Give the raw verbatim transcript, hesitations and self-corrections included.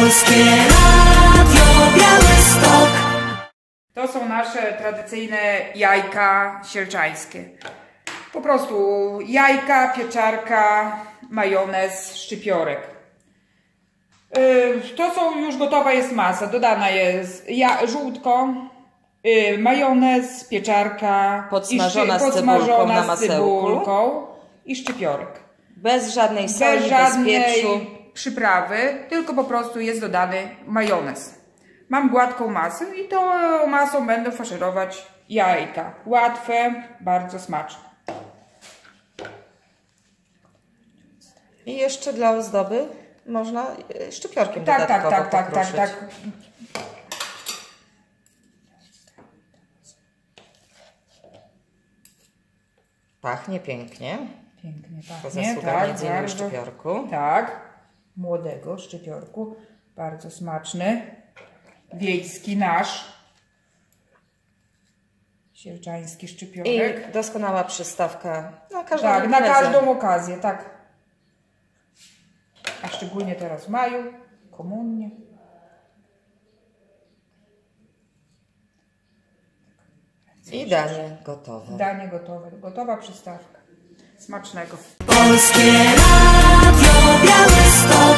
Polskie Radio Białystok. To są nasze tradycyjne jajka sielczańskie. Po prostu jajka, pieczarka, majonez, szczypiorek. Yy, to są już gotowa jest masa. Dodana jest ja, żółtko, yy, majonez, pieczarka, podsmażona, i szczy, z cebulką na z masełku. cebulką i szczypiorek. Bez żadnej soli, bez żadnej bez pieprzu. przyprawy, tylko po prostu jest dodany majonez. Mam gładką masę i tą masą będę faszerować jajka. Łatwe, bardzo smaczne. I jeszcze dla ozdoby można szczypiorkiem Tak, tak, dodatkowo tak, tak, tak, tak. Pachnie pięknie. Pięknie To pachnie, zasługa tak, między innymi bardzo, szczypiorku. tak, młodego szczypiorku, bardzo smaczny, wiejski nasz, sielczański szczypiorek. I doskonała przystawka na każdą Tak, na imprezę. każdą okazję, tak. A szczególnie teraz w maju, komunię. I danie gotowe. Danie gotowe, gotowa przystawka. Smacznego. Polskie Radio Białystok.